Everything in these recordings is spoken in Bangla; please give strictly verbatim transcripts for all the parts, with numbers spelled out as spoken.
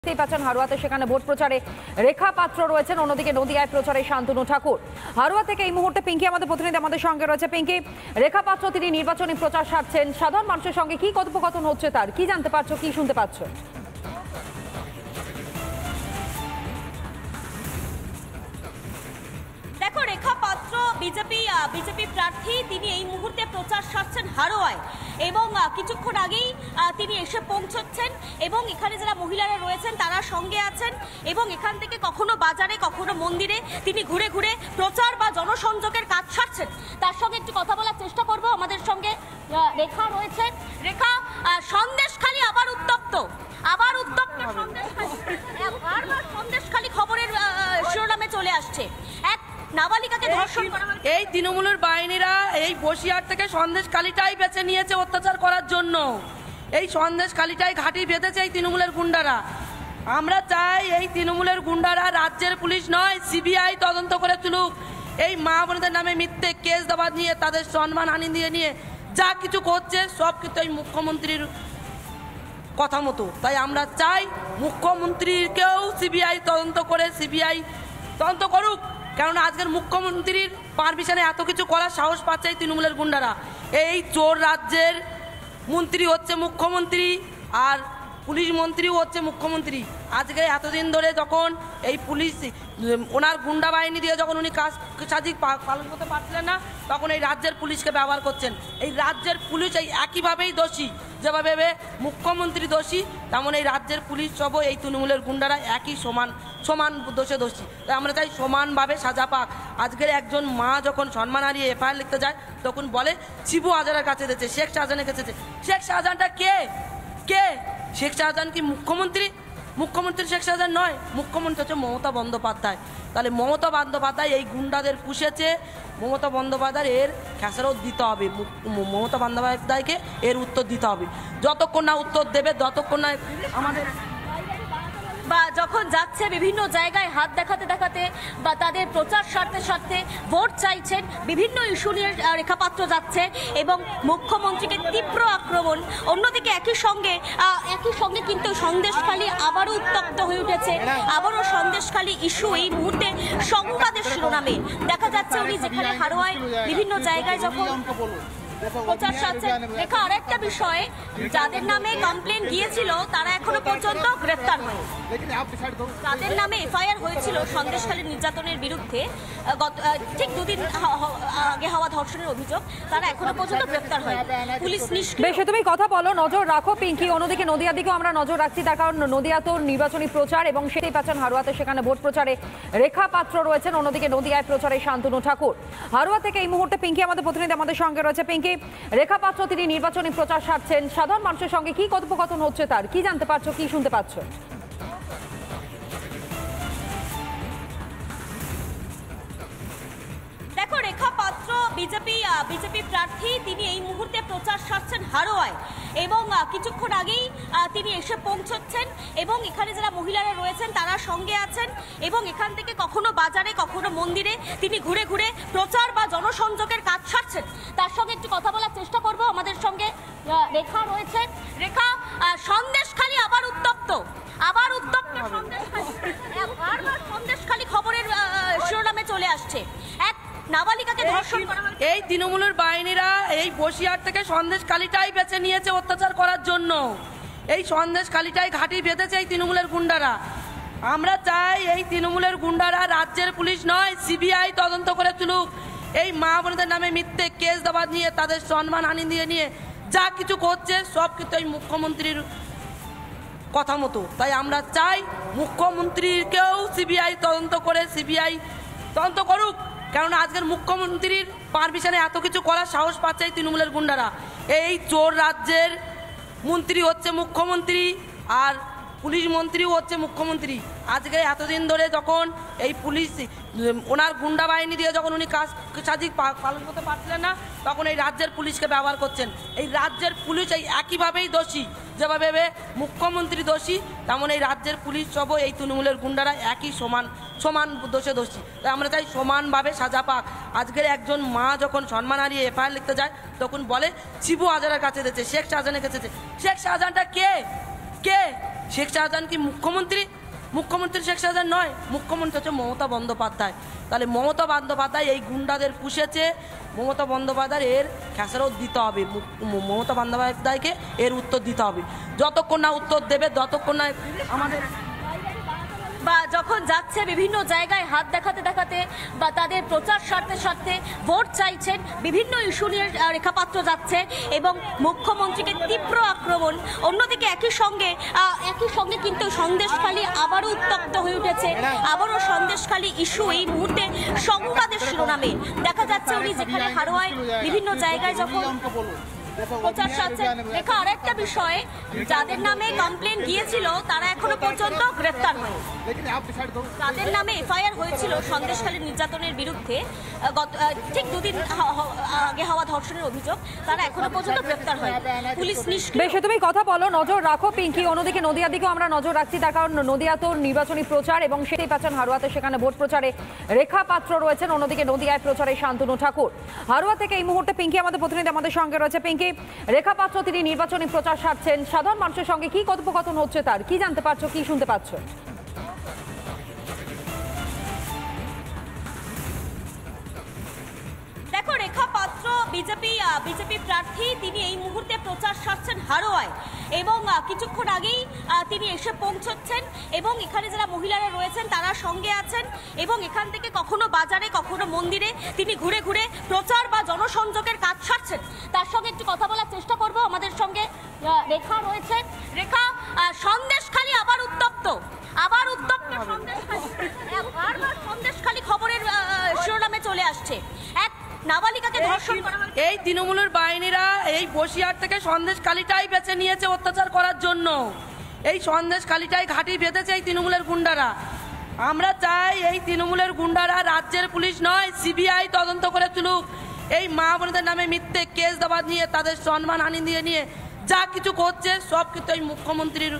পাচ্ছেন হারোয়াতে সেখানে ভোট প্রচারে রেখা পাত্র রয়েছেন, অন্যদিকে নদিয়ায় প্রচারে শান্তনু ঠাকুর। হারোয়া থেকে এই মুহূর্তে পিঙ্কি আমাদের প্রতিনিধি আমাদের সঙ্গে রয়েছে। পিঙ্কি, রেখা পাত্র তিনি নির্বাচনী প্রচার সারছেন, সাধারণ মানুষের সঙ্গে কি কথোপকথন হচ্ছে তার কি জানতে পারছো, কি শুনতে পাচ্ছ? দেখো, রেখা পাত্র বিজেপি বিজেপি প্রার্থী, তিনি এই মুহূর্তে প্রচার সারছেন হারোয়ায় এবং কিছুক্ষণ আগেই তিনি এসে পৌঁছচ্ছেন এবং এখানে যারা মহিলারা রয়েছেন তারা সঙ্গে আছেন এবং এখান থেকে কখনো বাজারে কখনো মন্দিরে তিনি ঘুরে ঘুরে প্রচার বা জনসংযোগের কাজ সারছেন। তার সঙ্গে একটু কথা বলার চেষ্টা করব। আমাদের সঙ্গে রেখা রয়েছে। রেখা, সন্দেশখালী আবার উত্তপ্ত, আবার উত্তপ্ত সন্দেশখালী, বারবার সন্দেশখালী খবরের শিরোনামে চলে আসছে। এক নাবালিকাকে ধর্ষণ করা হয়েছে। এই তৃণমূলের বাহিনীরা এই বসিরহাট থেকে সন্দেশখালীটাই বেছে নিয়েছে অত্যাচার করার জন্য। এই সন্দেশখালীটাই ঘাঁটি বেঁধেছে এই তৃণমূলের গুন্ডারা। আমরা চাই এই তৃণমূলের গুন্ডারা রাজ্যের পুলিশ নয়, সিবিআই তদন্ত করে তুলুক। এই মা বোনদের নামে মিথ্যে কেস দেওয়া নিয়ে, তাদের সম্মানহানি দিয়ে নিয়ে যা কিছু করছে সব কিন্তু এই মুখ্যমন্ত্রীর কথা মতো। তাই আমরা চাই মুখ্যমন্ত্রীকেও সিবিআই তদন্ত করে সিবিআই তদন্ত করুক, কারণ আজকের মুখ্যমন্ত্রীর পারমিশনে এত কিছু করার সাহস পাচ্ছে এই তৃণমূলের গুন্ডারা। এই চোর রাজ্যের মন্ত্রী হচ্ছে মুখ্যমন্ত্রী আর পুলিশ মন্ত্রীও হচ্ছে মুখ্যমন্ত্রী। আজকে এতদিন ধরে যখন এই পুলিশ ওনার গুন্ডা বাহিনী দিয়ে যখন উনি কাজ সাজিক পালন করতে পারছিলেন না, তখন এই রাজ্যের পুলিশকে ব্যবহার করছেন। এই রাজ্যের পুলিশ এই একইভাবেই দোষী, যেভাবে মুখ্যমন্ত্রী দোষী তেমন এই রাজ্যের পুলিশ সব এই তৃণমূলের গুন্ডারা একই সমান সমান দোষে দোষী। তাই আমরা চাই সমানভাবে সাজা পাক। আজকের একজন মা যখন সম্মান হারিয়ে এফআইআর লিখতে যায় তখন বলে শিবু হাজারের কাছে দিয়েছে, শেখ শাহজাহানের কাছে দিয়েছে। শেখ শাহজাহানটা কে কে শেখ শাহজাহান কি মুখ্যমন্ত্রী? মুখ্যমন্ত্রী শেখ শাহজাহান নয়, মুখ্যমন্ত্রী হচ্ছে মমতা বন্দ্যোপাধ্যায়। তাহলে মমতা বন্দ্যোপাধ্যায় এই গুন্ডাদের পুষেছে, মমতা বন্দ্যোপাধ্যায় এর খেসারত দিতে হবে। মমতা বন্দ্যোপাধ্যায়কে এর উত্তর দিতে হবে। যতক্ষণ না উত্তর দেবে ততক্ষণ না আমাদের বা যখন যাচ্ছে বিভিন্ন জায়গায় হাত দেখাতে দেখাতে বা তাদের প্রচার সারতে সারতে ভোট চাইছেন, বিভিন্ন ইস্যু নিয়ে রেখাপাত্র যাচ্ছে এবং মুখ্যমন্ত্রীকে তীব্র আক্রমণ। অন্যদিকে একই সঙ্গে একই সঙ্গে কিন্তু সন্দেশখালী আবারও উত্তপ্ত হয়ে উঠেছে। আবারও সন্দেশখালী ইস্যু এই মুহূর্তে সংবাদের শিরোনামে দেখা যাচ্ছে। উনি যেখানে হারোয়ায় বিভিন্ন জায়গায় যখন প্রচার সারছেন। রেখা, আরেকটা বিষয়, যাদের নামে কমপ্লেন গিয়েছিল তারা এখনো পর্যন্ত গ্রেফতার হয়নি। তাদের নামে এফআইআর হয়েছিল সন্দেশখালী নির্যাতনের বিরুদ্ধে, ঠিক দুদিন আগে হওয়া ধর্ষণের অভিযোগ, তারা এখনো পর্যন্ত গ্রেফতার হয়নি। পুলিশ নিষ্ক্রিয়। বেশ, তুমি কথা বলো, নজর রাখো পিঙ্কি। অন্যদিকে নদিয়ার দিকেও আমরা নজর রাখছি, তার কারণ নদিয়া তো নির্বাচনী প্রচার এবং সেটাই পাচ্ছেন হারোয়াতে সেখানে ভোট প্রচারে রেখা পাত্র রয়েছেন, অন্যদিকে নদিয়ায় প্রচারে শান্তনু ঠাকুর। হারোয়া থেকে এই মুহূর্তে পিঙ্কি আমাদের প্রতিনিধি আমাদের সঙ্গে রয়েছে। পিঙ্কি, রেখা পাত্র তিনি নির্বাচনী প্রচার সারছেন, সাধারণ মানুষের সঙ্গে কি কথোপকথন হচ্ছে তার কি জানতে পারছো, কি শুনতে পাচ্ছ? দেখো, রেখা পাত্র বিজেপি বিজেপি প্রার্থী, তিনি এই মুহূর্তে প্রচার সারছেন হারোয়ায় এবং কিছুক্ষণ আগেই তিনি এসে পৌঁছচ্ছেন এবং এখানে যারা মহিলারা রয়েছেন তারা সঙ্গে আছেন এবং এখান থেকে কখনো বাজারে কখনো মন্দিরে তিনি ঘুরে ঘুরে প্রচার বা জনসংযোগের কাজ সারছেন। তার সঙ্গে একটু কথা বলার চেষ্টা করব। আমাদের সঙ্গে রেখা রয়েছে। রেখা, সন্দেশখালী আবার উত্তপ্ত, আবার উত্তপ্ত সন্দেশখালী, বারবার সন্দেশখালী খবরের শিরোনামে চলে আসছে। এক নাবালিকাকে ধর্ষণ করা হয়েছে। এই তৃণমূলের বাহিনীরা এই বসিরহাট থেকে সন্দেশখালীটাই বেছে নিয়েছে অত্যাচার করার জন্য। এই সন্দেশখালীটাই ঘাঁটি বেঁধেছে এই তৃণমূলের গুন্ডারা। আমরা চাই এই তৃণমূলের গুন্ডারা রাজ্যের পুলিশ নয়, সিবিআই তদন্ত করে তুলুক। এই মা বোনদের নামে মিথ্যে কেস দেওয়া নিয়ে, তাদের সম্মানহানি দিয়ে নিয়ে যা কিছু করছে সব কিন্তু এই মুখ্যমন্ত্রীর কথা মতো। তাই আমরা চাই মুখ্যমন্ত্রীকেও সিবিআই তদন্ত করে সিবিআই তদন্ত করুক, কারণ আজকের মুখ্যমন্ত্রীর পারমিশনে এত কিছু করার সাহস পাচ্ছে এই তৃণমূলের গুন্ডারা। এই চোর রাজ্যের মন্ত্রী হচ্ছে মুখ্যমন্ত্রী আর পুলিশ মন্ত্রীও হচ্ছে মুখ্যমন্ত্রী। আজকে এতদিন ধরে যখন এই পুলিশ ওনার গুন্ডা বাহিনী দিয়ে যখন উনি কাজ সাজিক পালন করতে পারছিলেন না, তখন এই রাজ্যের পুলিশকে ব্যবহার করছেন। এই রাজ্যের পুলিশ এই একইভাবেই দোষী, যেভাবে মুখ্যমন্ত্রী দোষী তেমন এই রাজ্যের পুলিশ সব এই তৃণমূলের গুন্ডারা একই সমান সমান দোষে দোষী। তাই আমরা চাই সমানভাবে সাজা পাক। আজকের একজন মা যখন সম্মান হারিয়ে এফআইআর লিখতে যায় তখন বলে শিবু হাজারের কাছে দিয়েছে, শেখ শাহজাহানের কাছে দিয়েছে। শেখ শাহজাহানটা কে কে শেখ শাহজাহান কি মুখ্যমন্ত্রী? মুখ্যমন্ত্রী শেখ শাহজাহান নয়, মুখ্যমন্ত্রী হচ্ছে মমতা বন্দ্যোপাধ্যায়। তাহলে মমতা বন্দ্যোপাধ্যায় এই গুন্ডাদের পুষেছে, মমতা বন্দ্যোপাধ্যায় এর খেসারত দিতে হবে, মমতা বন্দ্যোপাধ্যায়কে এর উত্তর দিতে হবে। যতক্ষণ না উত্তর দেবে ততক্ষণ না আমাদের বা যখন যাচ্ছে বিভিন্ন জায়গায় হাত দেখাতে দেখাতে বা তাদের প্রচার স্বার্থে স্বার্থে ভোট চাইছেন, বিভিন্ন ইস্যু নিয়ে রেখাপাত্র যাচ্ছে এবং মুখ্যমন্ত্রীকে তীব্র আক্রমণ। অন্যদিকে একই সঙ্গে একই সঙ্গে কিন্তু সন্দেশখালী আবারও উত্তপ্ত হয়ে উঠেছে, আবারও সন্দেশখালী ইস্যু এই মুহূর্তে সংবাদের শিরোনামে দেখা যাচ্ছে। উনি যেখানে হারোয়ায় বিভিন্ন জায়গায় যখন প্রচার চাচ্ছে, দেখা আরেকটা বিষয়ে যাদের নামে কমপ্লেন গিয়েছিল তারা এখনো পর্যন্ত গ্রেফতার হয়। তাদের নামে এফআইআর হয়েছিল সন্দেশখালী নির্যাতনের বিরুদ্ধে, ঠিক দুদিন আগে হওয়া ধর্ষণের অভিযোগ, তারা এখনো পর্যন্ত গ্রেফতার হয়। পুলিশ নিষ্ক্রিয়। বেশ, তুমি কথা বলো, নজর রাখো পিঙ্কি। অন্যদিকে নদিয়ার দিকেও আমরা নজর রাখছি, তার কারণ নদিয়া তো নির্বাচনী প্রচার এবং সেটাই পাচ্ছেন হারোয়াতে, সেখানে ভোট প্রচারে রেখা পাত্র রয়েছেন, অন্যদিকে নদিয়ায় প্রচারে শান্তনু ঠাকুর। হারোয়া থেকে এই মুহূর্তে পিঙ্কি আমাদের প্রতিনিধি আমাদের সঙ্গে রয়েছে। পিঙ্কি, রেখা পাত্র তিনি নির্বাচনী প্রচার সারছেন, সাধারণ মানুষের সঙ্গে কি কথোপকথন হচ্ছে, তার কি জানতে পারছো, কি শুনতে পাচ্ছ? দেখো, রেখা পাত্র বিজেপি বিজেপি প্রার্থী, তিনি এই মুহূর্তে প্রচার সারছেন হারোয়ায় এবং কিছুক্ষণ আগেই তিনি এসে পৌঁছচ্ছেন এবং এখানে যারা মহিলারা রয়েছেন তারা সঙ্গে আছেন এবং এখান থেকে কখনো বাজারে কখনো মন্দিরে তিনি ঘুরে ঘুরে প্রচার বা জনসংযোগের কাজ সারছেন। তার সঙ্গে একটু কথা বলার চেষ্টা করব। আমাদের সঙ্গে রেখা রয়েছে। রেখা, সন্দেশখালী আবার উত্তপ্ত, আবার উত্তপ্ত সন্দেশখালী, বারবার সন্দেশখালী খবরের শিরোনামে চলে আসছে। এক নাবালিকাকে ধর্ষণ করা হয়েছে। এই তৃণমূলের বাহিনীরা এই বসিরহাট থেকে সন্দেশখালীটাই বেছে নিয়েছে অত্যাচার করার জন্য। এই সন্দেশখালীটাই ঘাঁটি বেঁধেছে এই তৃণমূলের গুন্ডারা। আমরা চাই এই তৃণমূলের গুন্ডারা রাজ্যের পুলিশ নয়, সিবিআই তদন্ত করে তুলুক। এই মা বোনদের নামে মিথ্যে কেস দেওয়া নিয়ে, তাদের সম্মানহানি দিয়ে নিয়ে যা কিছু করছে সব কিন্তু এই মুখ্যমন্ত্রীর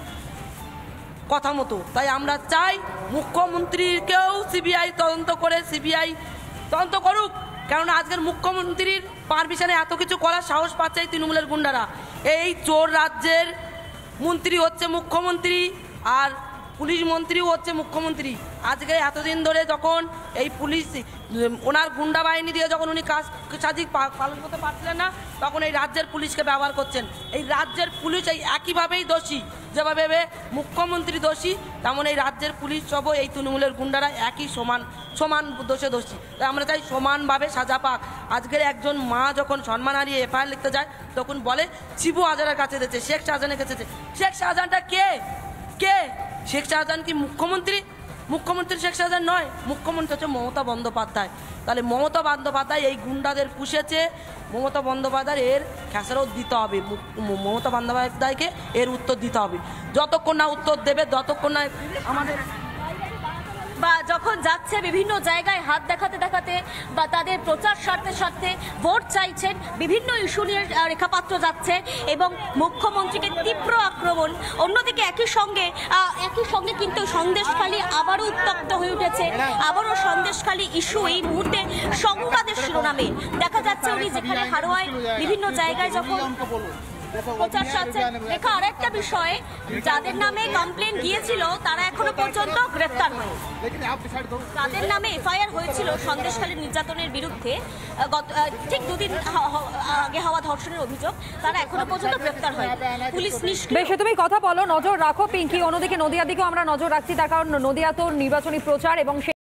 কথা মতো। তাই আমরা চাই মুখ্যমন্ত্রীকেও সিবিআই তদন্ত করে সিবিআই তদন্ত করুক, কারণ আজকের মুখ্যমন্ত্রীর পারমিশনে এত কিছু করার সাহস পাচ্ছে এই তৃণমূলের গুন্ডারা। এই চোর রাজ্যের মন্ত্রী হচ্ছে মুখ্যমন্ত্রী আর পুলিশ মন্ত্রীও হচ্ছে মুখ্যমন্ত্রী। আজকে এতদিন ধরে যখন এই পুলিশ ওনার গুন্ডা বাহিনী দিয়ে যখন উনি কাজ সাজি পালন করতে পারছিলেন না, তখন এই রাজ্যের পুলিশকে ব্যবহার করছেন। এই রাজ্যের পুলিশ এই একইভাবেই দোষী, যেভাবে মুখ্যমন্ত্রী দোষী তেমন এই রাজ্যের পুলিশ সব এই তৃণমূলের গুন্ডারা একই সমান সমান দোষে দোষী। তাই আমরা চাই সমানভাবে সাজা পাক। আজকের একজন মা যখন সম্মান হারিয়ে এফআইআর লিখতে যায় তখন বলে শিবু হাজারের কাছে দিয়েছে, শেখ শাহজাহানের কাছে দিয়েছে। শেখ শাহজাহানটা কে? কে শেখ শাহজাহান কি মুখ্যমন্ত্রী? মুখ্যমন্ত্রী শেখ শাহজাহান নয়, মুখ্যমন্ত্রী হচ্ছে মমতা বন্দ্যোপাধ্যায়। তাহলে মমতা বন্দ্যোপাধ্যায় এই গুন্ডাদের পুষেছে, মমতা বন্দ্যোপাধ্যায় এর খেসারত দিতে হবে, মমতা বন্দ্যোপাধ্যায়কে এর উত্তর দিতে হবে। যতক্ষণ না উত্তর দেবে ততক্ষণ না আমাদের বা যখন যাচ্ছে বিভিন্ন জায়গায় হাত দেখাতে দেখাতে বা তাদের প্রচার স্বার্থে স্বার্থে ভোট চাইছেন, বিভিন্ন ইস্যু নিয়ে রেখাপাত্র যাচ্ছে এবং মুখ্যমন্ত্রীকে তীব্র আক্রমণ। অন্যদিকে একই সঙ্গে একই সঙ্গে কিন্তু সন্দেশখালী আবারও উত্তপ্ত হয়ে উঠেছে, আবারও সন্দেশখালী ইস্যু এই মুহূর্তে সংবাদের শিরোনামে দেখা যাচ্ছে। উনি যেখানে হারোয়ায় বিভিন্ন জায়গায় যখন প্রচার চাচ্ছে, দেখা আরেকটা বিষয়ে যাদের নামে কমপ্লেন গিয়েছিল তারা এখনো পর্যন্ত গ্রেফতার হয়। তাদের নামে এফআইআর হয়েছিল সন্দেশখালী নির্যাতনের বিরুদ্ধে, ঠিক দুদিন আগে হওয়া ধর্ষণের অভিযোগ, তারা এখনো পর্যন্ত গ্রেফতার হয়। পুলিশ নিষ্ক্রিয়। বেশ, তুমি কথা বলো, নজর রাখো পিঙ্কি। অন্যদিকে নদিয়ার দিকেও আমরা নজর রাখছি, তার কারণ নদিয়া তো নির্বাচনী প্রচার এবং